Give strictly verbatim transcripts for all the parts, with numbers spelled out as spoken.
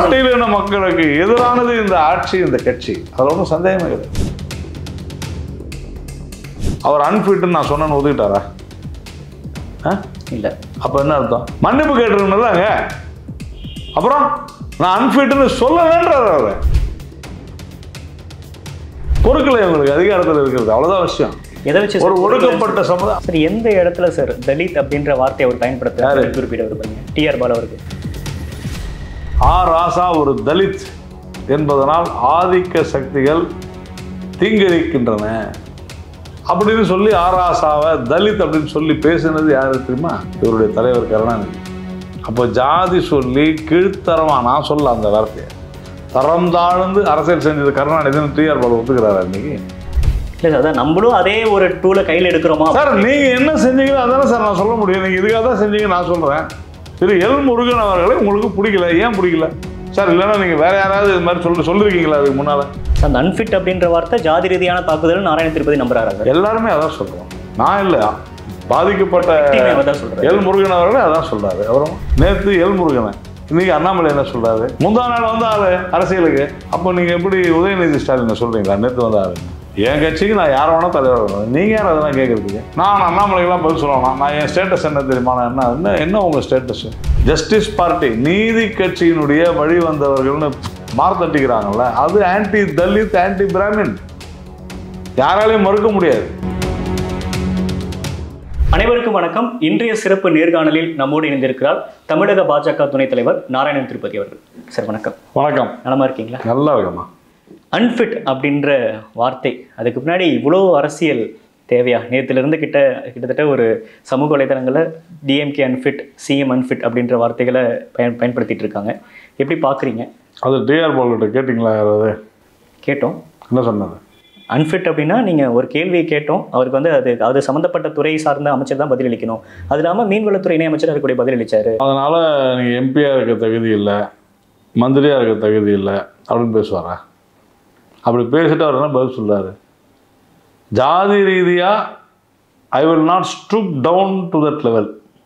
பட்டியலின மக்களுக்கு எதிரானது இந்த ஆட்சி, இந்த கட்சி. அதில் ஒன்றும் சந்தேகமே இல்லை. அவர் அன்ஃபிட்னு நான் சொன்னேன்னு ஒதுக்கிட்டாரா? இல்லை. அப்போ என்ன அர்த்தம்? மன்னிப்பு கேட்டுருந்தாங்க. அப்புறம் நான் அன்ஃபிட்னு சொல்லலன்றார் அவர். பொறுக்கலை உங்களுக்கு அதிகாரத்தில் இருக்கிறது, அவ்வளோதான் விஷயம். எதை வச்சு ஒரு ஒடுக்கப்பட்ட சமுதாயம். சார் எந்த இடத்துல சார் தலித் அப்படின்ற வார்த்தையை அவர் பயன்படுத்த குறிப்பிட விரும்புறீங்க? டி ஆர் பாலு அவருக்கு. ஆர் ராசா ஒரு தலித் என்பதனால் ஆதிக்க சக்திகள் தீங்கிழிக்கின்றன அப்படின்னு சொல்லி ஆர் ராசாவை தலித் அப்படின்னு சொல்லி பேசினது யாரு தெரியுமா? இவருடைய தலைவர் கருணாநிதி. அப்போ ஜாதி சொல்லி கீழ்த்தரமா, நான் சொல்ல அந்த வார்த்தையை, தரம் தாழ்ந்து அரசியல் செஞ்சது கருணாநிதினு டி ஆர் பாலு ஒத்துக்கிறாரா இன்னைக்கு? இல்லை சார், அதான் நம்மளும் அதே ஒரு டூலை கையில் எடுக்கிறோமா சார்? நீங்க என்ன செஞ்சீங்களோ அதானே சார் நான் சொல்ல முடியும். நீங்க இதுக்காக தான் செஞ்சீங்க நான் சொல்றேன். திரு எல் முருகன் அவர்களை உங்களுக்கு பிடிக்கல, ஏன் பிடிக்கல சார்? இல்லைன்னா நீங்க வேற யாராவது இது மாதிரி சொல்லி சொல்லிருக்கீங்களா அதுக்கு முன்னால? அந்த அன்ஃபிட் அப்படின்ற வார்த்தை ஜாதி ரீதியான தாக்குதல் நாராயண திருப்பதி நம்புறாரு. எல்லாருமே அதான் சொல்றோம். நான் இல்லை, பாதிக்கப்பட்ட எல் முருகன் அவர்களே அதான் சொல்றாரு. அப்புறம் நேற்று எல் முருகனை, இன்னைக்கு அண்ணாமலை என்ன சொல்றாரு? முந்தா நாள் வந்த ஆளு அரசியலுக்கு. அப்போ நீங்க எப்படி உதயநிதி ஸ்டாலின் சொல்றீங்களா நேற்று வந்த ஆளு? என் கட்சிக்கு நான் யாரை வேணா தலைவர் வரணும், நீங்க யார் அதெல்லாம் கேட்கறதுக்கு? நான் அண்ணாமலைக்கெல்லாம் பதில் சொல்லலாம். நான் என் ஸ்டேட்டஸ் என்ன தெரியுமா? என்ன என்ன என்ன உங்க ஸ்டேட்டஸ்? ஜஸ்டிஸ் பார்ட்டி, நீதி கட்சியினுடைய வழி வந்தவர்கள்னு மார்த்தட்டிக்கிறாங்கல்ல, அது ஆன்டி தலித், ஆன்டி பிராமின், யாராலையும் மறுக்க முடியாது. அனைவருக்கும் வணக்கம். இன்றைய சிறப்பு நேர்காணலில் நம்மோடு இணைந்திருக்கிறார் தமிழக பாஜக துணைத் தலைவர் நாராயண திருப்பதி அவர்கள். சார் வணக்கம். வணக்கம். நலமா இருக்கீங்களா? நல்லா இருக்கமா. அன்ஃபிட் அப்படின்ற வார்த்தை, அதுக்கு முன்னாடி இவ்வளோ அரசியல் தேவையா? நேற்றுலேருந்து கிட்ட கிட்டத்தட்ட ஒரு சமூக வலைதளங்களில் டிஎம்கே அன்ஃபிட், சிஎம் அன்ஃபிட் அப்படின்ற வார்த்தைகளை பயன் பயன்படுத்திட்டு இருக்காங்க. எப்படி பார்க்குறீங்க? அது டிஆர் பாலுகிட்ட கேட்டிங்களா? யாராவது கேட்டோம். என்ன சொன்னாங்க? அன்ஃபிட் அப்படின்னா நீங்கள் ஒரு கேள்வியை கேட்டோம், அவருக்கு வந்து அது அது சம்மந்தப்பட்ட துறை சார்ந்த அமைச்சர் தான் பதிலளிக்கணும். அது இல்லாமல் மீன்வளத்துறை இணை அமைச்சர் அதுக்கூடிய பதிலளிச்சார். அதனால் நீங்கள் எம்பியாக இருக்க தகுதி இல்லை, மந்திரியாக இருக்க தகுதி இல்லை அப்படின்னு பேசுவாரா? அப்படி பேசிட்டு அவர் என்ன பதில் சொல்றாரு? ஜாதி ரீதியா I will not stoop down to that level.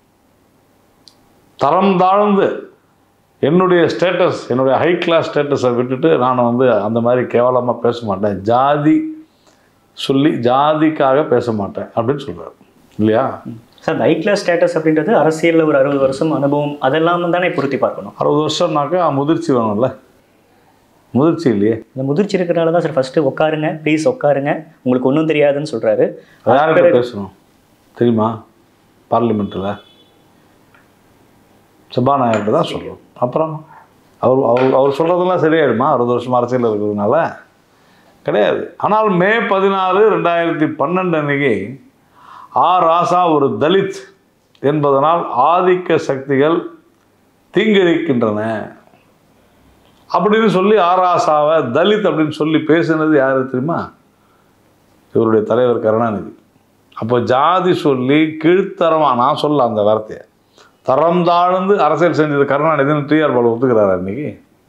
தரம் தாழ்ந்து என்னுடைய ஸ்டேட்டஸ், என்னுடைய ஹை கிளாஸ் ஸ்டேட்டஸை விட்டுட்டு நான் வந்து அந்த மாதிரி கேவலமாக பேச மாட்டேன், ஜாதி சொல்லி ஜாதிக்காக பேச மாட்டேன் அப்படின்னு சொல்றாரு இல்லையா? சார், ஹை கிளாஸ் ஸ்டேட்டஸ் அப்படின்றது அரசியலில் ஒரு அறுபது வருஷம் அனுபவம் அதெல்லாம் தானே பொருத்தி பார்க்கணும். அறுபது வருஷம்னாக்கா முதிர்ச்சி வேணும்ல. முதிர்ச்சி இல்லையே. இந்த முதிர்ச்சி இருக்கிறனால தான் சார் ஃபர்ஸ்ட் உட்காருங்க, ப்ளீஸ் உட்காருங்க, உங்களுக்கு ஒன்றும் தெரியாதுன்னு சொல்றாரு. யார்கிட்ட பேசணும் தெரியுமா? பார்லிமெண்ட்டில் சபாநாயகர்கிட்ட தான் சொல்லணும். அப்புறம் அவர் அவர் அவர் சொல்கிறதெல்லாம் சரியாயிடுமா? அறுபது வருஷம் அரசியல் இருக்கிறதுனால கிடையாது. ஆனால் மே பதினாறு ரெண்டாயிரத்தி பன்னெண்டு அன்னைக்கு ஆர் ராசா ஒரு தலித் என்பதனால் ஆதிக்க சக்திகள் தீங்கிழிக்கின்றன அப்படின்னு சொல்லி ஆர் ராசாவை தலித் அப்படின்னு சொல்லி பேசினது யாரு தெரியுமா? இவருடைய தலைவர் கருணாநிதி. அப்போ ஜாதி சொல்லி கீழ்த்தரமா, நான் சொல்ல அந்த வார்த்தையை, தரம் தாழ்ந்து அரசியல் செஞ்சது கருணாநிதினு டி ஆர் பாலு ஒத்துக்கிறாரா இன்னைக்கு?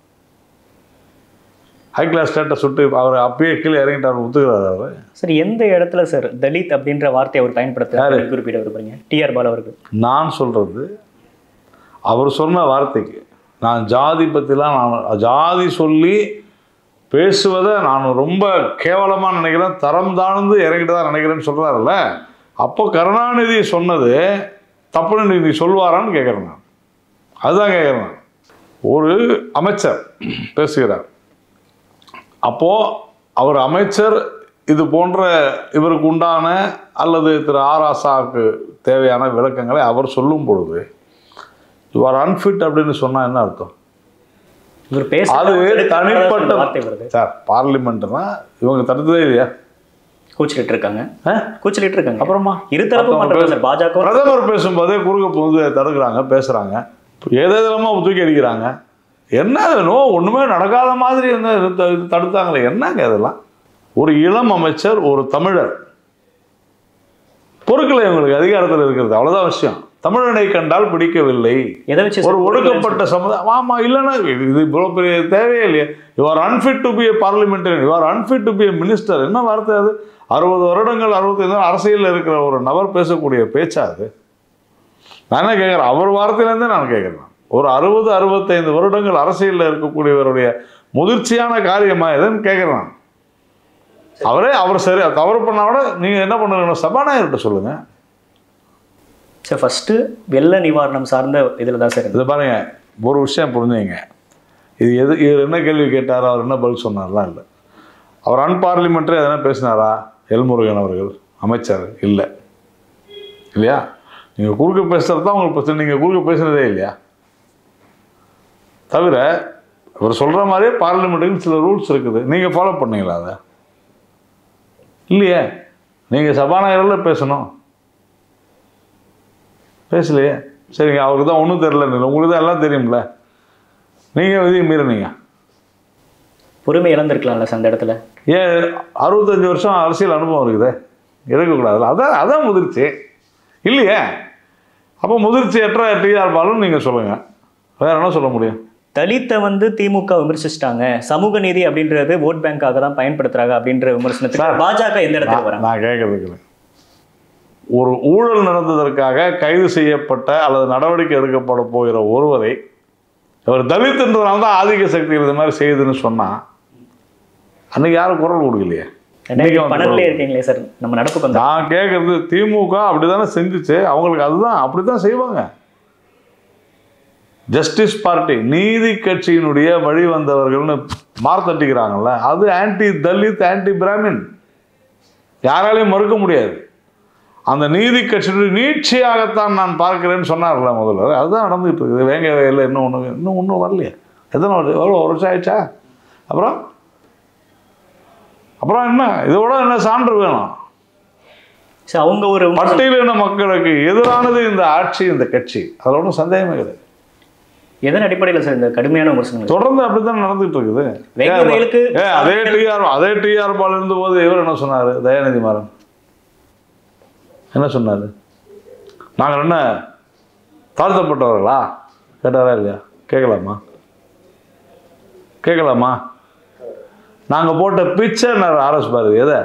ஹை கிளாஸ் ஸ்டேட்டஸ் சுட்டு அவர் அப்பயே கீழே இறங்கிட்டார், ஒத்துக்கிறாரு அவர். சரி, எந்த இடத்துல சார் தலித் அப்படின்ற வார்த்தையை அவர் பயன்படுத்த குறிப்பிட விரும்புறீங்க? டி ஆர் பாலு அவருக்கு. நான் சொல்றது அவர் சொன்ன வார்த்தைக்கு, நான் ஜாதி பற்றிலாம் நான் ஜாதி சொல்லி பேசுவதை நான் ரொம்ப கேவலமாக நினைக்கிறேன், தரம் தாழ்ந்து இறங்கிட்டு தான் நினைக்கிறேன்னு சொல்கிறாருல்ல, அப்போ கருணாநிதி சொன்னது தப்புன்னு நீ சொல்வாரான்னு கேட்குறேன் நான். அதுதான் கேட்குறேன். ஒரு அமைச்சர் பேசுகிறார், அப்போது அவர் அமைச்சர் இது போன்ற இவருக்கு உண்டான அல்லது திரு ஆர் ராசாவுக்கு தேவையான விளக்கங்களை அவர் சொல்லும் பொழுது யுவர் அன்ஃபிட் அப்படின்னு சொன்னா என்ன அர்த்தம்? அது தனிப்பட்ட சார். பார்லிமெண்ட்னா இவங்க தடுத்ததே இல்லையா? கூச்சலிட்டு இருக்காங்க, கூச்சலிட்டு இருக்காங்க. அப்புறமா இருதரப்பு பாஜக பிரதமர் பேசும்போதே குறுக்க வந்து தடுக்கிறாங்க, பேசுறாங்க, ஏதேதமா தூக்கி அடிக்கிறாங்க. என்ன நோ ஒண்ணுமே நடக்காத மாதிரி தடுத்தாங்களே, என்னங்க இதெல்லாம்? ஒரு இளம் அமைச்சர், ஒரு தமிழர், பொறுக்கலை இவங்களுக்கு அதிகாரத்தில் இருக்கிறது, அவ்வளவுதான் விஷயம். தமிழனை கண்டால் பிடிக்கவில்லை, ஒரு ஒடுக்கப்பட்ட சமுதாயம். ஆமா, இல்லைன்னா இது இவ்வளோ பெரிய தேவையே இல்லையா? You are unfit to be a parliamentarian, you are unfit to be a minister. என்ன வார்த்தை அது? அறுபது வருடங்கள் அறுபத்தைந்து அரசியலில் இருக்கிற ஒரு நபர் பேசக்கூடிய பேச்சா அது? நான் என்ன கேட்குறேன்? அவர் வார்த்தையிலேருந்தே நான் கேட்குறேன். ஒரு அறுபது அறுபத்தைந்து வருடங்கள் அரசியலில் இருக்கக்கூடியவருடைய முதிர்ச்சியான காரியமா எதுன்னு கேட்குறேன். அவரே அவர் சரி தவறு பண்ணாவோட நீங்கள் என்ன பண்ணுங்க, சபாநாயகர்கிட்ட சொல்லுங்க. சார் ஃபஸ்ட்டு வெள்ள நிவாரணம் சார்ந்த இதில் தான் சார் இதை பாருங்க, ஒரு விஷயம் புரிஞ்சுங்க. இது எது இவர் என்ன கேள்வி கேட்டாரோ, அவர் என்ன பதில் சொன்னார்லாம் இல்லை. அவர் அன்பார்லிமெண்ட்ரி எதனா பேசினாரா எல்முருகன் அவர்கள் அமைச்சர்? இல்லை இல்லையா? நீங்கள் குறுக்க பேசுகிறது தான் உங்களுக்கு பிரச்சனை. நீங்கள் குறுக்க பேசுனதே இல்லையா? தவிர அவர் சொல்கிற மாதிரியே பார்லிமெண்ட்டுக்கு சில ரூல்ஸ் இருக்குது, நீங்கள் ஃபாலோ பண்ணீங்களா அதை? இல்லையே. நீங்கள் சபாநாயகரில் பேசணும், பேசலையே. சரிங்க, அவருக்கு தான் ஒன்றும் தெரியல, உங்களுக்கு தான் எல்லாம் தெரியும்ல, நீங்கள் விதியை மீறினீங்க. பொறுமை இழந்திருக்கலாம்ல சார் அந்த இடத்துல. ஏன் அறுபத்தஞ்சு வருஷம் அரசியல் அனுபவம் இருக்குதே, இருக்கக்கூடாதுல்ல? அதான் அதான் முதிர்ச்சி இல்லையே. அப்போ முதிர்ச்சியற்ற டிஆர் பாலு நீங்கள் சொல்லுங்கள், வேற என்ன சொல்ல முடியும்? தலித்தை வந்து திமுக விமர்சிச்சிட்டாங்க, சமூக நீதி அப்படின்றது ஓட் பேங்காக தான் பயன்படுத்துறாங்க அப்படின்ற விமர்சனத்துக்கு பாஜக எந்த இடத்துக்கு வராங்க? நான் கேட்கறதுக்கு, ஒரு ஊழல் நடந்ததற்காக கைது செய்யப்பட்ட அல்லது நடவடிக்கை எடுக்கப்பட போகிற ஒருவரை அவர் தலித்துன்றதுனால தான் ஆதிக்க சக்தி இது மாதிரி செய்யுதுன்னு சொன்னா அன்னைக்கு யாரும் குரல் கொடுக்கலையே. பணத்திலே இருக்கீங்களே சார் நம்ம நடப்பு. நான் கேட்கறது, திமுக அப்படிதானே செஞ்சுச்சு, அவங்களுக்கு அதுதான் அப்படித்தான் செய்வாங்க. ஜஸ்டிஸ் பார்ட்டி நீதி கட்சியினுடைய வழி வந்தவர்கள்னு மார்த்தட்டிக்கிறாங்கல்ல, அது ஆன்டி தலித் ஆன்டி பிராமின், யாராலையும் மறுக்க முடியாது. அந்த நீதி கட்சியினுடைய நீட்சியாகத்தான் நான் பார்க்கிறேன்னு சொன்னார்ல முதல்வர், அதுதான் நடந்துகிட்டு இருக்குது. வேங்க இல்லை இன்னும் ஒன்று இன்னும் ஒன்றும் வரலையே. எத்தனை வருஷம் எவ்வளோ ஒரு வருஷம் ஆயிடுச்சா? அப்புறம் அப்புறம் என்ன இதோட என்ன சான்று வேணும்? அவங்க ஒரு பட்டியலின மக்களுக்கு எதிரானது இந்த ஆட்சி, இந்த கட்சி, அதில் ஒன்றும் சந்தேகமே கிடையாது. எதன் அடிப்படையில் சார் இந்த கடுமையான விமர்சனங்கள் தொடர்ந்து அப்படித்தான் நடந்துட்டு இருக்குது? ஏ அதே டிஆர் அதே டிஆர் பால் இருந்த போது இவர் என்ன சொன்னார்? தயாநிதி மாறன் என்ன சொன்னார்? நாங்கள் என்ன தாழ்த்தப்பட்டவர்களா கேட்டாரா இல்லையா? கேட்கலாமா? கேட்கலாமா? நாங்கள் போட்ட பிச்சை ஆர்எஸ் பாரதி எதை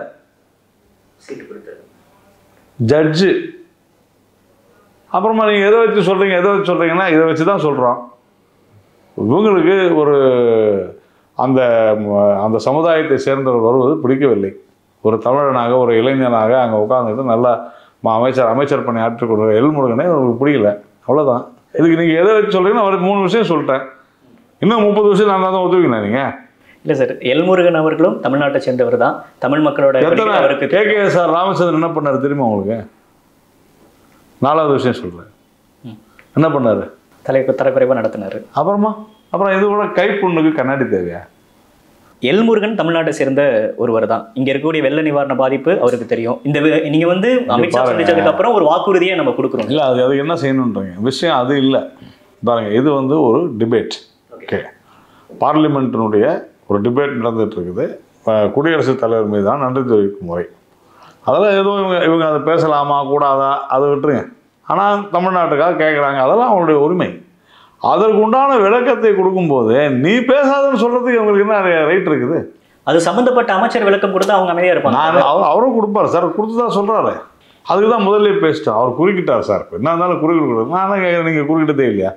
ஜட்ஜு. அப்புறமா நீங்கள் எதை வச்சு சொல்கிறீங்க எதை வச்சு சொல்கிறீங்கன்னா இதை வச்சு தான் சொல்கிறோம். இவங்களுக்கு ஒரு அந்த அந்த சமுதாயத்தை சேர்ந்தவர் வருவது பிடிக்கவில்லை. ஒரு தமிழனாக ஒரு இளைஞனாக அங்கே உட்காந்துட்டு நல்லா அமைச்சர் அமைச்சர் பண்ணி ஆற்றிக் கொடுக்குற எல்முருகனே அவங்களுக்கு பிடிக்கல, அவ்வளோதான். இதுக்கு நீங்கள் எதை வச்சு சொல்கிறீங்கன்னா அவருக்கு மூணு விஷயம் சொல்லிட்டேன், இன்னும் முப்பது விஷயம் நான் தான் ஒத்துவீங்களா நீங்கள்? இல்லை சார், எல்முருகன் அவர்களும் தமிழ்நாட்டை சேர்ந்தவர் தான், தமிழ் மக்களோட அவருக்கு K K S R Ramachandran என்ன பண்ணார் தெரியுமா உங்களுக்கு? நாலாவது விஷயம் சொல்கிறேன், என்ன பண்ணார்? தலை தரக்குறைவாக நடத்தினார். அப்புறமா அப்புறம் இது கூட கைப்புண்ணுக்கு கண்ணாடி தேவையா? எல்முருகன் தமிழ்நாட்டை சேர்ந்த ஒருவர் தான். இங்க இருக்கக்கூடிய வெள்ள நிவாரண பாதிப்பு அவருக்கு தெரியும். இந்த நீங்க வந்து அமித்ஷா சந்திச்சதுக்கு அப்புறம் ஒரு வாக்குறுதியை நம்ம கொடுக்குறோம். இல்லை, அது அதுக்கு என்ன செய்யணுன்றீங்க விஷயம் அது இல்லை. பாருங்க, இது வந்து ஒரு டிபேட். ஓகே, பார்லிமெண்ட்டினுடைய ஒரு டிபேட் நடந்துட்டு இருக்குது. குடியரசுத் தலைவர் மீது தான் நன்றி தெரிவிக்கும் முறை. அதெல்லாம் ஏதோ இவங்க இவங்க அதை பேசலாமா கூடாதா அதை விட்டுருங்க. ஆனால் தமிழ்நாட்டுக்காக கேட்குறாங்க, அதெல்லாம் அவங்களுடைய உரிமை. அதற்கு உண்டான விளக்கத்தை கொடுக்கும்போது நீ பேசாதன்னு சொல்றதுக்கு அவங்களுக்கு என்ன ரைட் இருக்குது? அது சம்மந்தப்பட்ட அமைச்சர் விளக்கம் கொடுத்தா அவங்க அமைதியாக இருப்பாங்க. நான் அவர் அவரும் கொடுப்பார் சார், கொடுத்து தான் சொல்கிறாரு. அதுக்கு தான் முதல்ல பேசிட்டோம். அவர் குறுக்கிட்டார் சார், என்ன இருந்தாலும் குறுக்கிட்டு கொடுக்குறது. நான் தான் கேட்குறேன், நீங்கள் குறுக்கிட்டதே இல்லையா?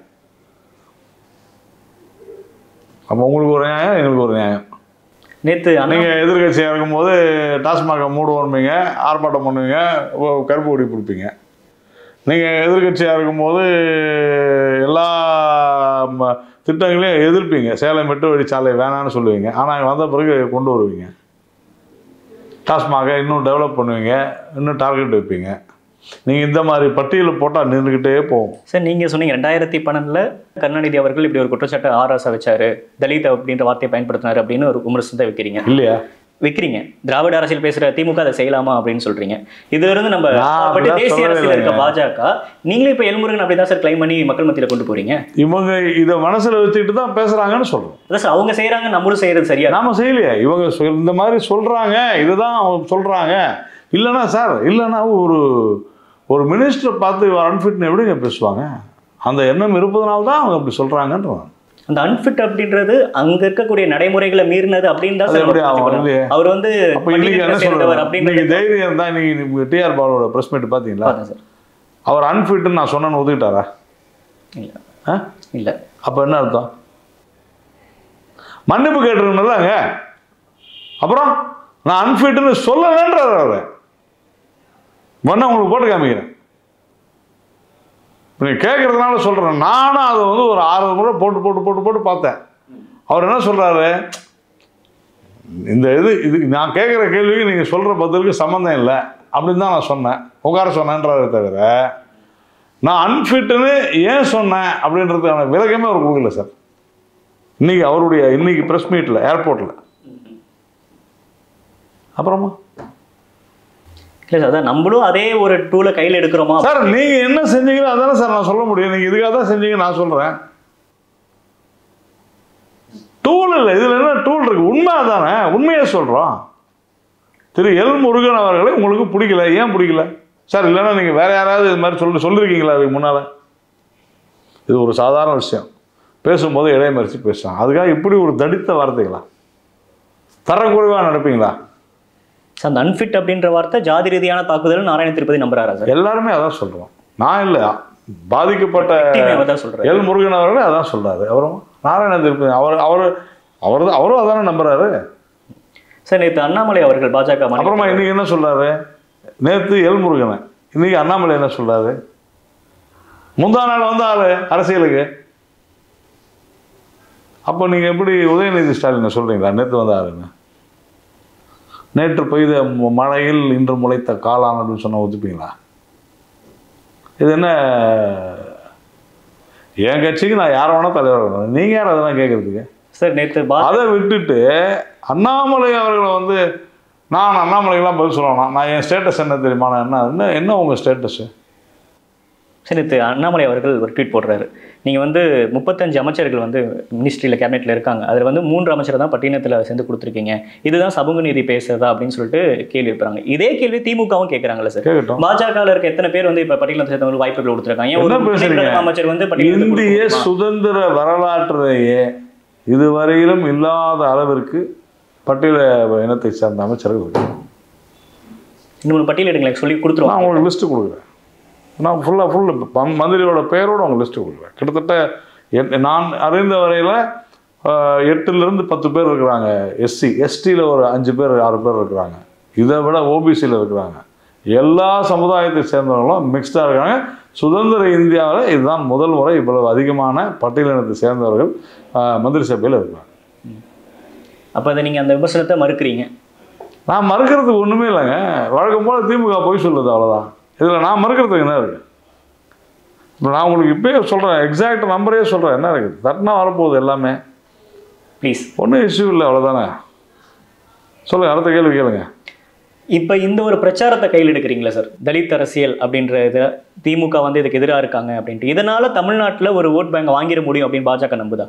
அப்போ உங்களுக்கு ஒரு நியாயம், எங்களுக்கு ஒரு நியாயம். நேற்று நீங்கள் எதிர்கட்சியாக இருக்கும்போது டாஸ்மாக மூடுவோம்பீங்க, ஆர்ப்பாட்டம் பண்ணுவீங்க, கருப்பு கொடி பிடிப்பீங்க. நீங்கள் எதிர்கட்சியாக இருக்கும்போது எல்லா திட்டங்களையும் எதிர்ப்பீங்க, சேலம் மெட்டு வழிச்சாலை வேணான்னு சொல்லுவீங்க. ஆனால் வந்த பிறகு கொண்டு வருவீங்க. டாஸ்மாக இன்னும் டெவலப் பண்ணுவீங்க, இன்னும் டார்கெட் வைப்பீங்க. நீங்கள் இந்த மாதிரி பட்டியலில் போட்டால் நின்றுக்கிட்டே போகும். சார், நீங்கள் சொன்னீங்க ரெண்டாயிரத்தி பன்னெண்டில் கருணாநிதி அவர்கள் இப்படி ஒரு குற்றச்சாட்டு ஆர்எஸ் வச்சாரு, தலித் அப்படின்ற வார்த்தையை பயன்படுத்தினார் அப்படின்னு ஒரு விமர்சனத்தை வைக்கிறீங்க இல்லையா? வைக்கிறீங்க. திராவிட அரசியல் பேசுகிற திமுக அதை செய்யலாமா அப்படின்னு சொல்கிறீங்க. இதுல இருந்து நம்ம தேசிய அரசியல் இருக்க பாஜக நீங்களே இப்போ எல்முருகன் அப்படி தான் சார் கிளைம் பண்ணி மக்கள் மத்தியில் கொண்டு போறீங்க. இவங்க இதை மனசில் வச்சுக்கிட்டு தான் பேசுகிறாங்கன்னு சொல்கிறோம். அதான் சார், அவங்க செய்கிறாங்க, நம்மளும் செய்கிறது சரியா? நாம செய்யலையே. இவங்க இந்த மாதிரி சொல்கிறாங்க, இதுதான் அவங்க சொல்கிறாங்க. இல்லைன்னா சார், இல்லைன்னா ஒரு ஒரு மினிஸ்டரை பார்த்து அன்ஃபிட்னு எப்படிங்க பேசுவாங்க? அந்த எண்ணம் இருப்பதனால தான் அவங்க அப்படி சொல்கிறாங்கன்றாங்க. அந்த அன்ஃபிட் அப்படின்றது அங்க இருக்கக்கூடிய நடைமுறைகளை மீறினது அப்படின்னு தான் அவர் வந்து தைரியம் தான். இன்னைக்கு டிஆர் பாலோட பிரஸ் மீட் பார்த்தீங்களா? அவர் அன்ஃபிட்னு நான் சொன்னேன்னு ஒதுக்கிட்டாரா? ஆ இல்லை. அப்போ என்ன அர்த்தம்? மன்னிப்பு கேட்டுருக்கணும்லங்க. அப்புறம் நான் அன்ஃபிட்னு சொல்லலன்றார் அவர். வேணா உங்களுக்கு போட்டு காமிக்கிறேன். நீங்கள் கேட்குறதுனால சொல்கிறேன். நானும் அதை வந்து ஒரு ஆறு முறை போட்டு போட்டு போட்டு போட்டு பார்த்தேன். அவர் என்ன சொல்கிறாரு, இந்த இது இது நான் கேட்குற கேள்விக்கு நீங்கள் சொல்கிற பதிலுக்கு சம்மந்தம் இல்லை அப்படின்னு தான் நான் சொன்னேன், உட்கார சொன்னேன்றதை தவிர நான் அன்ஃபிட்டுன்னு ஏன் சொன்னேன் அப்படின்றதுக்கான விலகமே அவர் கொடுக்கல சார். இன்னைக்கு அவருடைய இன்னைக்கு ப்ரெஸ் மீட்டில் ஏர்போர்ட்டில். அப்புறமா இல்லை சார், அதான் நம்மளும் அதே ஒரு டூலை கையில் எடுக்கிறோமா சார்? நீங்கள் என்ன செஞ்சீங்களோ அதானே சார் நான் சொல்ல முடியும். நீங்கள் இதுக்காக தான் செஞ்சீங்க நான் சொல்கிறேன். டூல் இல்லை, இதில் என்ன டூல் இருக்கு? உண்மை தானே, உண்மையை சொல்கிறோம். திரு எல் முருகன் அவர்களை உங்களுக்கு பிடிக்கல, ஏன் பிடிக்கல சார்? இல்லைன்னா நீங்கள் வேற யாராவது இது மாதிரி சொல்லி சொல்லியிருக்கீங்களா அதுக்கு முன்னால்? இது ஒரு சாதாரண விஷயம். பேசும்போது இடைமறிச்சு பேசுவாங்க. அதுக்காக இப்படி ஒரு தடித்த வார்த்தைகளா? தரக்குறைவாக நடப்பீங்களா? அந்த அன்ஃபிட் அப்படின்ற வார்த்தை ஜாதி ரீதியான தாக்குதல் நாராயண திருப்பதி நம்புறாரா சார்? எல்லாருமே அதான் சொல்கிறோம். நான் இல்லை, பாதிக்கப்பட்ட சொல்றேன் எல் முருகன் அவர்களே அதான் சொல்றாரு. அவரும் நாராயண திருப்பதி அவர் அவர் அவர் அவரும் அதானே நம்புறாரு சார். நேற்று அண்ணாமலை அவர்கள் பாஜக அப்புறமா இன்னைக்கு என்ன சொல்றாரு? நேற்று எல் முருகனை, இன்னைக்கு அண்ணாமலை என்ன சொல்றாரு? முந்தா நாள் வந்தாரு அரசியலுக்கு. அப்போ நீங்க எப்படி உதயநிதி ஸ்டாலின் சொல்றீங்களா நேற்று வந்தாருன்னு? நேற்று பெய்த மழையில் இன்று முளைத்த காளான் அப்படின்னு சொன்ன ஒத்துப்பீங்களா? இது என்ன? என் கட்சிக்கு நான் யாரை வேணா தலைவர் வேணும், நீங்க யார் அதெல்லாம் கேட்கறதுக்கு சார்? நேற்று அதை விட்டுட்டு அண்ணாமலை அவர்களை வந்து நான் அண்ணாமலைக்கெல்லாம் பதில் சொல்லணும். நான் என் ஸ்டேட்டஸ் என்ன தெரியுமா? என்ன என்ன என்ன உங்கள் ஸ்டேட்டஸு? சரி, நேற்று அண்ணாமலை அவர்கள் ஒரு ட்வீட் போடுறாரு. நீங்கள் வந்து முப்பத்தஞ்சு அமைச்சர்கள் வந்து மினிஸ்ட்ரியில் கேபினெட்டில் இருக்காங்க, அதில் வந்து மூன்று அமைச்சர் தான் பட்டியலத்தில் சேர்ந்து கொடுத்துருக்கீங்க, இதுதான் சமூக நீதி பேசுறதா அப்படின்னு சொல்லிட்டு கேள்வி இருப்பாங்க. இதே கேள்வி திமுகவும் கேட்குறாங்களா சார்? பாஜகவில் இருக்க எத்தனை பேர் வந்து இப்போ பட்டியலில் சேர்ந்தவங்களுக்கு வாய்ப்புகள் கொடுத்துருக்காங்க? அமைச்சர் வந்து இந்திய சுதந்திர வரலாற்றிலேயே இதுவரையிலும் இல்லாத அளவிற்கு பட்டியல இனத்தை சார்ந்த அமைச்சர்கள் இருக்கு. இன்னொரு பட்டியல் எடுங்களேன், சொல்லி கொடுத்துருவோம். நான் உங்களுக்கு லிஸ்ட்டு கொடுக்குறேன். நான் ஃபுல்லாக ஃபுல்லு மந்திரியோட பேரோடு அவங்க லிஸ்ட்டு கொடுக்குறேன். கிட்டத்தட்ட நான் அறிந்த வரையில் எட்டுலேருந்து பத்து பேர் இருக்கிறாங்க. எஸ்சி எஸ்டியில் ஒரு அஞ்சு பேர் ஆறு பேர் இருக்கிறாங்க. இதை விட ஓபிசியில் இருக்கிறாங்க. எல்லா சமுதாயத்தை சேர்ந்தவர்களும் மிக்ஸ்டாக இருக்காங்க. சுதந்திர இந்தியாவில் இதுதான் முதல் முறை இவ்வளவு அதிகமான பட்டியலினத்தை சேர்ந்தவர்கள் மந்திரி சபையில் இருக்கிறாங்க. அப்போ அதை நீங்கள் அந்த விமர்சனத்தை மறுக்கிறீங்க? நான் மறுக்கிறதுக்கு ஒன்றுமே இல்லைங்க. வழக்கம் போல் திமுக போய் சொல்லுது, அவ்வளோதான். இதில் நான் மறுக்கிறதுக்கு என்ன இருக்குது? இப்போ நான் உங்களுக்கு இப்போயே சொல்கிறேன், எக்ஸாக்ட் நம்பரே சொல்கிறேன். என்ன இருக்குது? தட்டினா வரப்போகுது எல்லாமே. ப்ளீஸ், ஒன்றும் இஷ்யூ இல்லை, அவ்வளோதானே. சொல்லுங்கள், அடுத்த கேள்வி கேளுங்க. இப்போ இந்த ஒரு பிரச்சாரத்தை கையில் எடுக்கிறீங்களா சார்? தலித் அரசியல் அப்படின்ற இதை திமுக வந்து இதுக்கு எதிராக இருக்காங்க அப்படின்ட்டு, இதனால தமிழ்நாட்டில் ஒரு ஓட் பேங்க் வாங்கிட முடியும் அப்படின்னு பாஜக நம்புதா?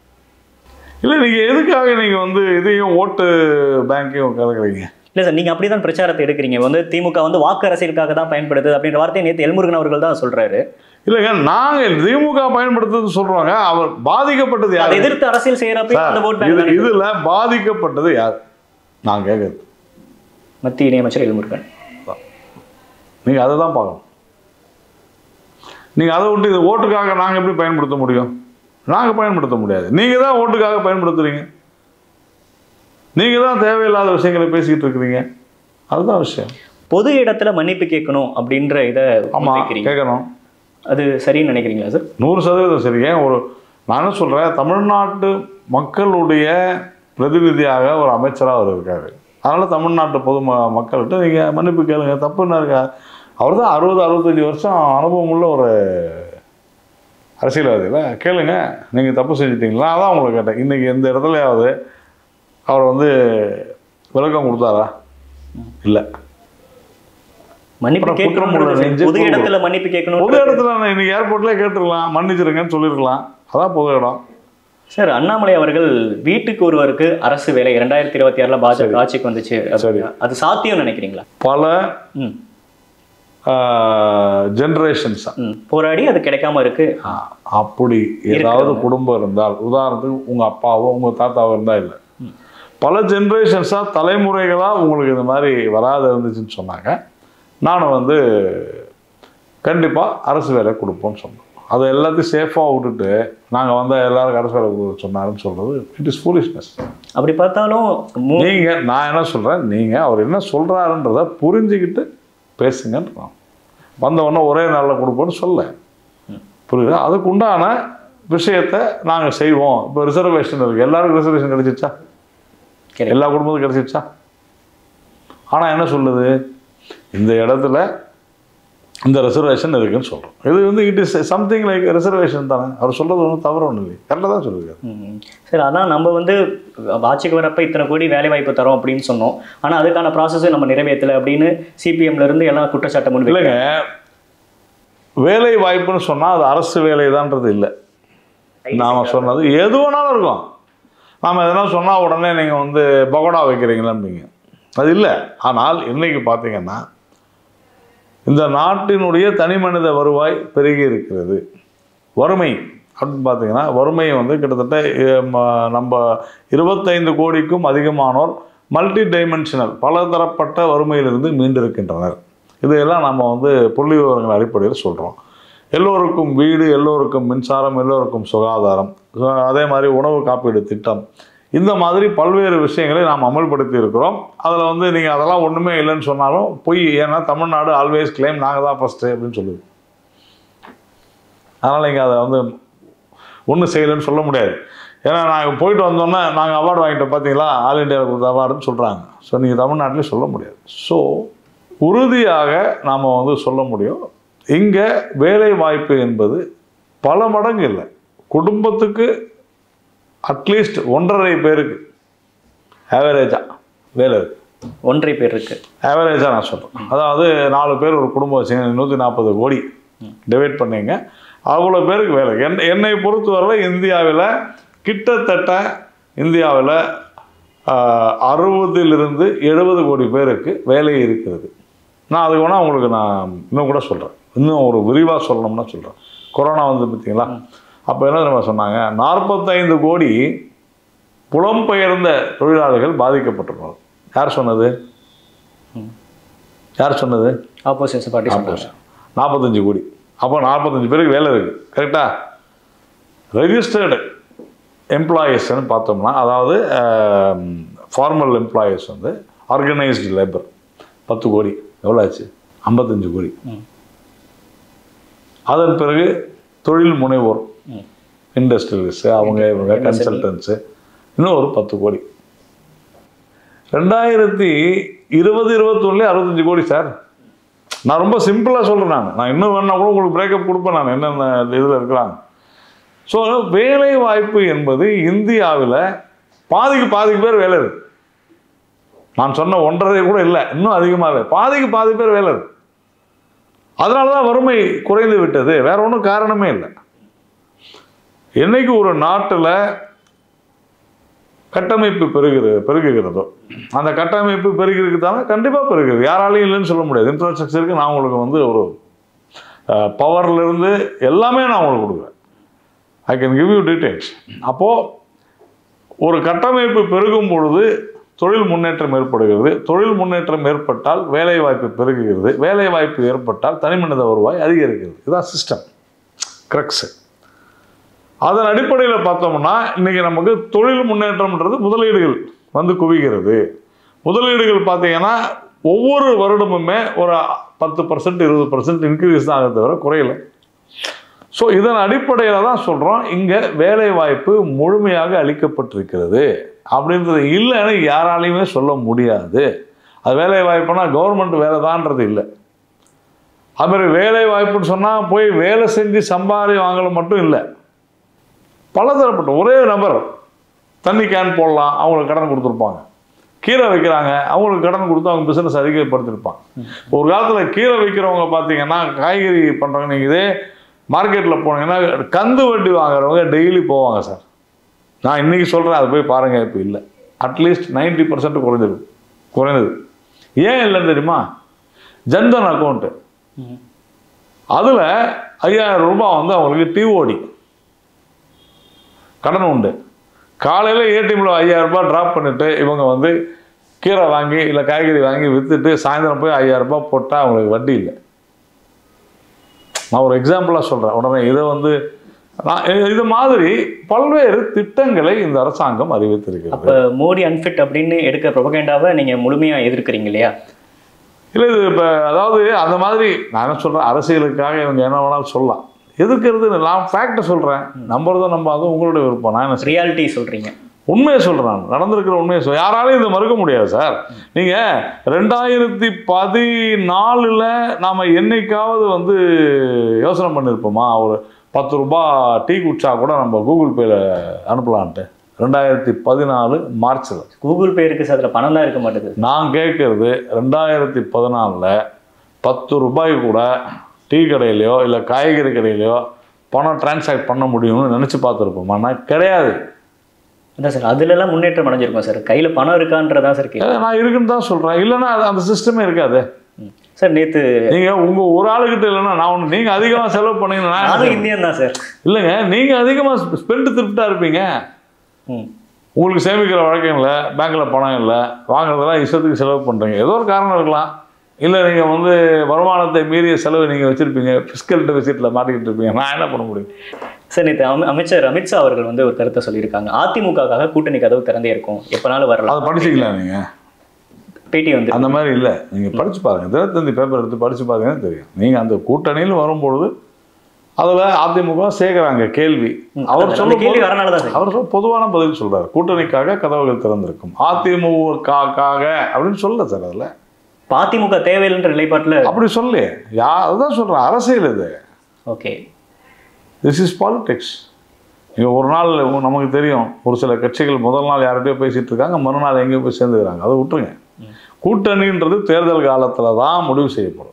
இல்லை, நீங்கள் எதுக்காக நீங்கள் வந்து இதையும் ஓட்டு பேங்க்கையும் கலக்குறீங்க? இல்லை சார், நீங்கள் அப்படி தான் பிரச்சாரத்தை எடுக்கிறீங்க. வந்து திமுக வந்து வாக்கு அரசியலுக்காக தான் பயன்படுத்துது அப்படின்ற வார்த்தையை நேற்று எல்முருகன் அவர்கள் தான் சொல்கிறாரு. இல்லைங்க, நாங்கள் திமுக பயன்படுத்துறது சொல்கிறாங்க. அவர் பாதிக்கப்பட்டது யார்? எதிர்த்து அரசியல் செய்கிறப்ப இதில் பாதிக்கப்பட்டது யார்? நான் கேட்குறது மத்திய இணையமைச்சர் எல்முருகன். நீங்கள் அதை தான் பார்க்கணும். நீங்கள் அதை விட்டு இது ஓட்டுக்காக நாங்கள் எப்படி பயன்படுத்த முடியும்? நாங்கள் பயன்படுத்த முடியாது. நீங்கள் தான் ஓட்டுக்காக பயன்படுத்துறீங்க. நீங்கள் தான் தேவையில்லாத விஷயங்களை பேசிக்கிட்டு இருக்கிறீங்க. அதுதான் விஷயம். பொது இடத்துல மன்னிப்பு கேட்கணும் அப்படின்ற இதை ஆமாம் கேட்கணும். அது சரின்னு நினைக்கிறீங்களா சார்? நூறு சதவீதம் சரி. ஏன் ஒரு நான் என்ன சொல்கிறேன், தமிழ்நாட்டு மக்களுடைய பிரதிநிதியாக ஒரு அமைச்சராக அவர் இருக்காரு. அதனால் தமிழ்நாட்டு பொது ம மக்கள்கிட்ட நீங்கள் மன்னிப்பு கேளுங்க, தப்புன்னு இருக்கா? அவர் தான் அறுபது அறுபத்தஞ்சி வருஷம் அனுபவம் உள்ள ஒரு அரசியல்வாதியில் கேளுங்க, நீங்கள் தப்பு செஞ்சிட்டிங்களா? அதான் உங்களை கேட்டேன். இன்றைக்கி எந்த இடத்துலையாவது அவர் வந்து விளக்கம் கொடுத்தாரா? இல்லை. மன்னிப்பு கேட்கணும், பொது இடத்துல மன்னிப்பு கேட்கணும். பொது இடத்துல இன்னைக்கு ஏர்போர்ட்லேயே கேட்டுருக்கலாம், மன்னிச்சிருங்கன்னு சொல்லியிருக்கலாம். அதான் பொது இடம். சார், அண்ணாமலை அவர்கள் வீட்டுக்கு ஒருவருக்கு அரசு வேலை இரண்டாயிரத்தி இருபத்தி ஆறுல பாஜக ஆட்சிக்கு வந்துச்சு, அது சாத்தியம் நினைக்கிறீங்களா? பல ஜென்ரேஷன்ஸ் போராடி அது கிடைக்காம இருக்கு. அப்படி ஏதாவது குடும்பம் இருந்தால், உதாரணத்துக்கு உங்க அப்பாவோ உங்க தாத்தாவோ இருந்தா இல்லை, பல ஜென்ரேஷன்ஸாக தலைமுறைகளாக உங்களுக்கு இந்த மாதிரி வராது இருந்துச்சுன்னு சொன்னாங்க. நானும் வந்து கண்டிப்பாக அரசு வேலை கொடுப்போம்னு சொன்னேன். அதை எல்லாத்தையும் சேஃபாக விட்டுட்டு நாங்கள் வந்தால் எல்லாரும் கடைசி சொன்னாருன்னு சொல்கிறது இட் இஸ் ஃபூலிஷ்னஸ். அப்படி பார்த்தாலும் நீங்கள் நான் என்ன சொல்கிறேன், நீங்கள் அவர் என்ன சொல்கிறாருன்றதை புரிஞ்சுக்கிட்டு பேசுங்கன்னு வந்தவொடனே ஒரே நாளில் கொடுப்போன்னு சொல்ல புரியுது. அதுக்கு உண்டான விஷயத்தை நாங்கள் செய்வோம். இப்போ ரிசர்வேஷன் இருக்குது, எல்லாருக்கும் ரிசர்வேஷன் கிடைச்சிச்சா? எல்லா குடும்பத்துக்கும் கிடைச்சிச்சா? ஆனால் என்ன சொல்லுது, இந்த இடத்துல இந்த ரிசர்வேஷன் இருக்குன்னு சொல்கிறோம். இது வந்து it is something like reservation தானே. அவர் சொல்கிறது ஒன்றும் தவறு ஒன்றும் இல்லை, கரெக்டாக தான் சொல்லியிருக்காரு. சரி, அதான் நம்ம வந்து ஆட்சிக்கு வரப்போ இத்தனை கோடி வேலை வாய்ப்பு தரோம் அப்படின்னு சொன்னோம். ஆனால் அதுக்கான ப்ராசஸை நம்ம நிறைவேற்றலை அப்படின்னு சிபிஎம்லேருந்து எல்லாம் குற்றச்சாட்டு முன் இல்லைங்க. வேலை வாய்ப்புன்னு சொன்னால் அது அரசு வேலை தான்றது இல்லை. நாம் சொன்னது எது வேணாலும் இருக்கும். நாம் எதனா சொன்னால் உடனே நீங்கள் வந்து பகோடா வைக்கிறீங்களான்னு அது இல்லை. ஆனால் இன்றைக்கி பார்த்தீங்கன்னா இந்த நாட்டினுடைய தனி மனித வருவாய் பெருகி இருக்கிறது. வறுமை அப்படின்னு பார்த்தீங்கன்னா வறுமை வந்து கிட்டத்தட்ட நம்ம இருபத்தைந்து கோடிக்கும் அதிகமானோர் மல்டி டைமென்ஷனல் பலதரப்பட்ட வறுமையிலிருந்து மீண்டிருக்கின்றனர். இதையெல்லாம் நம்ம வந்து புள்ளி விவரங்கள் அடிப்படையில் சொல்கிறோம். எல்லோருக்கும் வீடு, எல்லோருக்கும் மின்சாரம், எல்லோருக்கும் சுகாதாரம், அதே மாதிரி உணவு காப்பீடு திட்டம், இந்த மாதிரி பல்வேறு விஷயங்களை நாம் அமல்படுத்தி இருக்கிறோம். அதில் வந்து நீங்கள் அதெல்லாம் ஒன்றுமே இல்லைன்னு சொன்னாலும் பொய். ஏன்னா தமிழ்நாடு ஆல்வேஸ் கிளைம் நாங்கள் தான் ஃபஸ்ட்டு அப்படின்னு சொல்லுது. அதனால் நீங்கள் அதை வந்து ஒன்றும் செய்யலைன்னு சொல்ல முடியாது. ஏன்னா நாங்கள் போயிட்டு வந்தோன்னே நாங்கள் அவார்டு வாங்கிட்டோம் பார்த்தீங்களா, ஆல் இண்டியாவில் கொடுத்த அவார்டுன்னு சொல்கிறாங்க. ஸோ நீங்கள் தமிழ்நாட்டிலையும் சொல்ல முடியாது. ஸோ உறுதியாக நாம் வந்து சொல்ல முடியும், இங்கே வேலை வாய்ப்பு என்பது பல மடங்கு இல்லை. குடும்பத்துக்கு அட்லீஸ்ட் ஒன்றரை பேருக்கு ஆவரேஜாக வேலை இருக்குது. ஒன்றரை பேர் இருக்குது ஆவரேஜாக நான் சொல்கிறேன். அதாவது நாலு பேர் ஒரு குடும்பம் வச்சுங்க, நூற்றி நாற்பது கோடி டிவைட் பண்ணிங்க, அவ்வளோ பேருக்கு வேலை. என் என்னை பொறுத்தவரை இந்தியாவில் கிட்டத்தட்ட இந்தியாவில் அறுபதிலிருந்து எழுபது கோடி பேருக்கு வேலை இருக்கிறது. நான் அதுக்கு வேணால் உங்களுக்கு நான் இன்னும் கூட சொல்கிறேன், இன்னும் ஒரு விரிவாக சொல்லணும்னா சொல்கிறேன். கொரோனா வந்து பார்த்தீங்களா, அப்போ என்ன தெரியுமா சொன்னாங்க, நாற்பத்தைந்து கோடி புலம்பெயர்ந்த தொழிலாளர்கள் பாதிக்கப்பட்டிருப்பாங்க. யார் சொன்னது? யார் சொன்னது? Opposition party. ஆப்போசிஷன் நாற்பத்தஞ்சு கோடி. அப்போ நாற்பத்தஞ்சு பேருக்கு வேலை இருக்குது. கரெக்டாக ரெஜிஸ்டர்டு எம்ப்ளாயீஸ்ன்னு பார்த்தோம்னா, அதாவது ஃபார்மல் எம்ப்ளாயீஸ் வந்து ஆர்கனைஸ்டு லேபர் பத்து கோடி. எவ்வளோ ஆச்சு? ஐம்பத்தஞ்சு கோடி. அதன் பிறகு தொழில் முனைவோர், இண்டஸ்ட்ரியலிஸ்ட்டு, அவங்க இவங்க கன்சல்டன்ஸு, இன்னும் ஒரு பத்து கோடி. ரெண்டாயிரத்தி இருபது இருபத்தொன்னுலேயே அறுபத்தஞ்சு கோடி சார். நான் ரொம்ப சிம்பிளாக சொல்கிறேன். நான் நான் இன்னும் வேணா கூட உங்களுக்கு பிரேக்கப் கொடுப்பேன் நான் என்னென்ன இதில் இருக்கிறாங்க. ஸோ வேலை வாய்ப்பு என்பது இந்தியாவில் பாதிக்கு பாதிக்கு பேர் வேலை இருக்குது. நான் சொன்ன ஒன்றரை கூட இல்லை, இன்னும் அதிகமாகவே பாதிக்கு பாதி பேர் வேலை இருக்குது. அதனால தான் வறுமை குறைந்து விட்டது, வேற ஒன்றும் காரணமே இல்லை. என்னைக்கு ஒரு நாட்டில் கட்டமைப்பு பெருகிறது பெருகுகிறதோ அந்த கட்டமைப்பு பெருகிறதுக்கு தானே கண்டிப்பாக பெருகுது, யாராலையும் இல்லைன்னு சொல்ல முடியாது. இன்ஃப்ராஸ்ட்ரக்சருக்கு நான் உங்களுக்கு வந்து ஒரு பவர்லேருந்து எல்லாமே நான் உங்களுக்கு கொடுக்குறேன். I can give you details. அப்போது ஒரு கட்டமைப்பு பெருகும் பொழுது தொழில் முன்னேற்றம் ஏற்படுகிறது. தொழில் முன்னேற்றம் ஏற்பட்டால் வேலை வாய்ப்பு பெருகுகிறது. வேலை வாய்ப்பு ஏற்பட்டால் தனிமனித வருவாய் அதிகரிக்கிறது. இதுதான் சிஸ்டம் கிரக்ஸு. அதன் அடிப்படையில் பார்த்தோம்னா இன்றைக்கி நமக்கு தொழில் முன்னேற்றம்ன்றது முதலீடுகள் வந்து குவிகிறது. முதலீடுகள் பார்த்தீங்கன்னா ஒவ்வொரு வருடமுமே ஒரு பத்து பர்சன்ட் இருபது பர்சன்ட் இன்க்ரீஸ் தான் ஆக தவிர குறையலை. ஸோ இதன் அடிப்படையில் தான் சொல்கிறோம், இங்கே வேலை வாய்ப்பு முழுமையாக அளிக்கப்பட்டிருக்கிறது அப்படின்றது இல்லைன்னு யாராலையுமே சொல்ல முடியாது. அது வேலை வாய்ப்புனா கவர்மெண்ட் வேலை தான்றது இல்லை. அதுமாதிரி வேலை வாய்ப்புன்னு சொன்னால் போய் வேலை செஞ்சு சம்பாதி வாங்கல மட்டும் இல்லை, பலதரப்பட்ட ஒரே நபர் தண்ணி கேன் போடலாம், அவங்களுக்கு கடன் கொடுத்துருப்பாங்க. கீரை வைக்கிறாங்க, அவங்களுக்கு கடன் கொடுத்து அவங்க பிஸ்னஸ் அதிகப்படுத்திருப்பாங்க. ஒரு காலத்தில் கீரை வைக்கிறவங்க பார்த்தீங்கன்னா காய்கறி பண்ணுறவங்க, நீங்கள் இதே மார்க்கெட்டில் போனீங்கன்னா கந்து வட்டி வாங்குறவங்க டெய்லி போவாங்க சார். நான் இன்றைக்கி சொல்கிறேன், அதை போய் பாருங்கள். இப்போ இல்லை, அட்லீஸ்ட் நைன்டி பர்சன்ட் குறைஞ்சிருக்கு குறைந்தது. ஏன் இல்லைன்னு தெரியுமா? ஜன்தன் அக்கௌண்ட்டு, அதில் ஐயாயிரம் ரூபாய் வந்து அவங்களுக்கு டிஓடி கடன் உண்டு. காலையில் ஏடிஎம்மில் ஐயாயிரம் ரூபாய் ட்ராப் பண்ணிவிட்டு இவங்க வந்து கீரை வாங்கி இல்லை காய்கறி வாங்கி விற்றுட்டு சாயந்தரம் போய் ஐயாயிரம் ரூபாய் போட்டால் அவங்களுக்கு வட்டி இல்லை. நான் ஒரு எக்ஸாம்பிளாக சொல்கிறேன். உடனே இதை வந்து நான் இது மாதிரி பல்வேறு திட்டங்களை இந்த அரசாங்கம் அறிவித்திருக்கிறது. அப்போ மோடி அன்ஃபிட் அப்படின்னு எடுக்க ப்ரொபகேண்டாவை நீங்கள் முழுமையாக எதிர்க்கிறீங்க இல்லையா? இல்லை, இது இப்போ அதாவது அந்த மாதிரி நான் என்ன சொல்கிறேன், அரசியலுக்காக இவங்க என்ன வேணாலும் சொல்லலாம். எதுக்கிறது நான் ஃபேக்டை சொல்கிறேன், நம்புறதோ நம்பாதோ உங்களுடைய விருப்பம். நான் என்ன ரியாலிட்டி சொல்கிறீங்க, உண்மையை சொல்கிறேன், நான் நடந்திருக்கிற உண்மையை சொல். யாராலையும் இதை மறுக்க முடியாது சார். நீங்கள் ரெண்டாயிரத்தி பதினாலில் நாம் என்னைக்காவது வந்து யோசனை பண்ணியிருப்போமா ஒரு பத்து ரூபா டீ குடிச்சா கூட நம்ம கூகுள் பேயில் அனுப்பலான்ட்டு? ரெண்டாயிரத்தி பதினாலு மார்ச்சில் கூகுள் பே இருக்குது சார், அதில் பணம் தான் இருக்க மாட்டேங்குது. நான் கேட்குறது ரெண்டாயிரத்தி பதினாலில் பத்து ரூபாய் கூட டீ கடையிலையோ இல்லை காய்கறி கடையிலையோ பணம் டிரான்சாக்ட் பண்ண முடியும்னு நினச்சி பார்த்துருப்போமாண்ணா? கிடையாது. அதான் சார், அதுலலாம் முன்னேற்றம் அடைஞ்சிருக்கும் சார். கையில் பணம் இருக்கான்றதான் சார் கேட்குறேன். நான் இருக்குன்னு தான் சொல்கிறேன். இல்லைன்னா அது அந்த சிஸ்டமே இருக்காது சார். நேற்று நீங்கள் உங்கள் ஒரு ஆளுக்கிட்ட இல்லைன்னா நான் ஒன்று, நீங்கள் அதிகமாக செலவு பண்ணீங்கன்னா நானும் இந்தியன் தான் சார். இல்லைங்க, நீங்கள் அதிகமாக ஸ்பெண்ட் திருப்டாக இருப்பீங்க. உங்களுக்கு சேமிக்கிற வழக்கம் இல்லை, பேங்க்கில் பணம் இல்லை, வாங்குறதெல்லாம் இஷ்டத்துக்கு செலவு பண்ணுறீங்க. ஏதோ ஒரு காரணம் இருக்கலாம். இல்லை நீங்கள் வந்து வருமானத்தை மீறிய செலவு நீங்கள் வச்சுருப்பீங்க, ஃபிஸ்கல் டெபிசிட்டில் மாட்டிக்கிட்டு இருப்பீங்க. நான் என்ன பண்ண முடியும் சார்? நேற்று அம அமைச்சர் அமித்ஷா அவர்கள் வந்து ஒரு கருத்தை சொல்லியிருக்காங்க. அதிமுகவுக்காக கூட்டணி கதவு திறந்தே இருக்கும், எப்போனாலும் வரலாம். அதை படிச்சிக்கலாம் நீங்கள். பேட்டி வந்து அந்த மாதிரி இல்லை, நீங்கள் படித்து பாருங்கள், தினத்தந்தி பேப்பர் எடுத்து படித்து பாருங்கன்னு தெரியும். நீங்கள் அந்த கூட்டணியில் வரும்பொழுது அதில் அதிமுக சேர்க்குறாங்க கேள்வி. அவர் சொல்ல கேள்வி வரனால தான் அவர் சொல்ல பொதுவான பதில் சொல்கிறார். கூட்டணிக்காக கதவுகள் திறந்திருக்கும், அதிமுகக்காக அப்படின்னு சொல்லல சார். அதில் அதிமுக தேவையில்லைன்ற நிலைப்பாட்டில் அப்படி சொல்லு. யா அதுதான் சொல்கிறேன், அரசியல் இது. Okay, this is politics. இங்கே ஒரு நாள் நமக்கு தெரியும், ஒரு சில கட்சிகள் முதல் நாள் யார்கிட்டயோ பேசிகிட்டு இருக்காங்க, மறுநாள் எங்கேயோ போய் சேர்ந்துக்கிறாங்க. அதை விட்டுருங்க. கூட்டணின்றது தேர்தல் காலத்தில் தான் முடிவு செய்யப்படும்.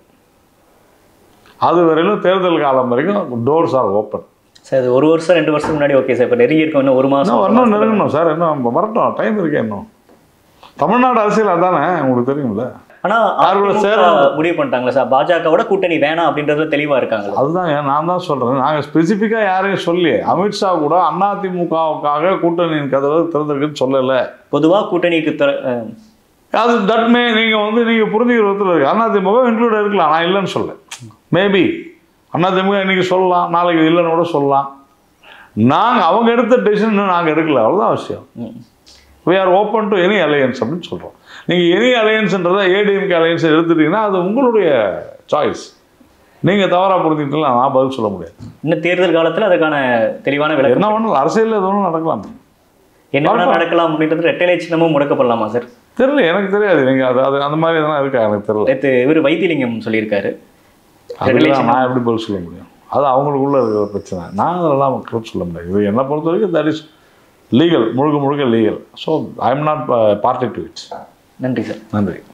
அது வரையிலும் தேர்தல் காலம் வரைக்கும் டோர்ஸ் ஆர் ஓப்பன். சார் இது ஒரு வருஷம் ரெண்டு வருஷம் முன்னாடி ஓகே சார். இப்போ நெருங்கி இருக்கும், இன்னும் ஒரு மாதம் இன்னும் நெருங்கணும் சார். இன்னும் வரட்டும், டைம் இருக்கே. இன்னும் தமிழ்நாடு அரசியல் அதானே, உங்களுக்கு தெரியும்ல. ஆனால் முடிவு பண்ணிட்டாங்களா சார், பாஜகவோட கூட்டணி வேணாம் அப்படின்றதுல தெளிவாக இருக்காங்க. அதுதான் நான் தான் சொல்கிறேன். நாங்கள் ஸ்பெசிஃபிக்காக யாரையும் சொல்லி, அமித்ஷா கூட அதிமுகவுக்காக கூட்டணியின் கதவு திறந்திருக்குன்னு சொல்லலை. பொதுவாக கூட்டணிக்கு திற அது தட்மே நீங்கள் வந்து நீங்கள் புரிஞ்சுக்கிற விதத்தில் இருக்குது. அதிமுக இன்க்ளூட் இருக்கலாம், நான் இல்லைன்னு சொல்ல. மேபி அதிமுக இன்றைக்கி சொல்லலாம், நாளைக்கு இல்லைன்னு கூட சொல்லலாம். நாங்கள் அவங்க எடுத்த டெசிஷன் நாங்கள் எடுக்கல, அவ்வளோதான் விஷயம். We are open to any alliance அப்படின்னு சொல்கிறோம். நீங்கள் எனி அலையன்ஸ்ன்றதை ஏடிஎம்கே அலையன்ஸ் எடுத்துட்டீங்கன்னா அது உங்களுடைய சாய்ஸ். நீங்கள் தவறாக புரிஞ்சுக்கிட்டீங்களா, நான் பதில் சொல்ல முடியாது. இன்னும் தேர்தல் காலத்தில் அதுக்கான தெளிவான விளக்கம் என்ன ஒன்றும் அரசியலில் எது ஒன்றும் நடக்கலாம், என்ன வேணால் நடக்கலாம் அப்படின்றது ரெட்டை சின்னமும் முடக்கப்படலாமா சார்? தெரியல, எனக்கு தெரியாது. நீங்கள் அது அது அந்த மாதிரி எதனா இருக்கா எனக்கு தெரியல. நேற்று இவர் வைத்திலிங்கம் சொல்லியிருக்காரு, நான் எப்படி பதில் சொல்ல முடியும்? அது அவங்களுக்குள்ள இருக்கிற பிரச்சனை, நான் அதெல்லாம் கருத்து சொல்ல முடியாது. இது என்னை பொறுத்த வரைக்கும் தட் இஸ் லீகல், முழுக்க முழுக்க legal. So I am not party to its. நன்றி சார். நன்றி.